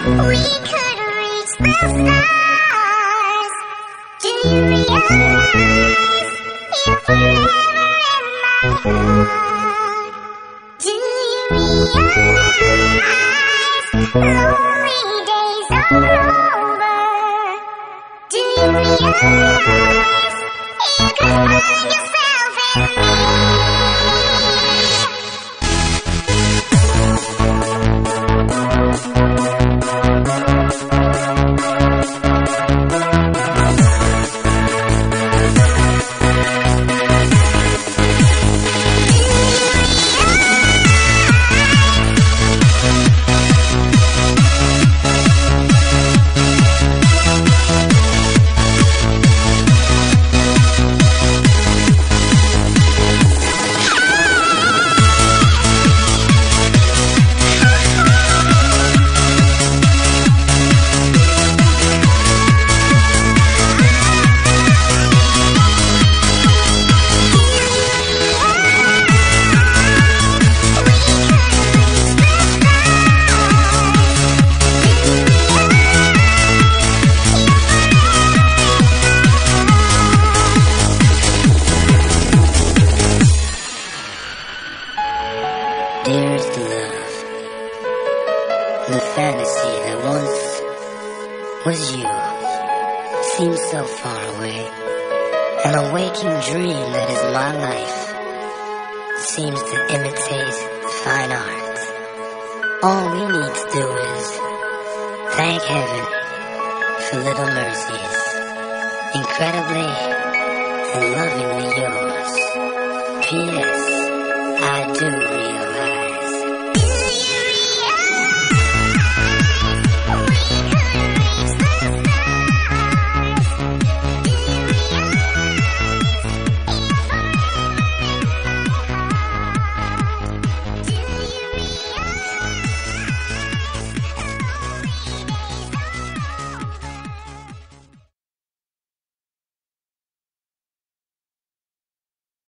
We could reach the stars. Do you realize you're forever in my heart? Do you realize lonely days are over? Do you realize you could find yourself in me? Dearest love, the fantasy that once was you seems so far away. An awaking dream that is my life seems to imitate fine art. All we need to do is thank heaven for little mercies. Incredibly and lovingly yours. P.S. I do realize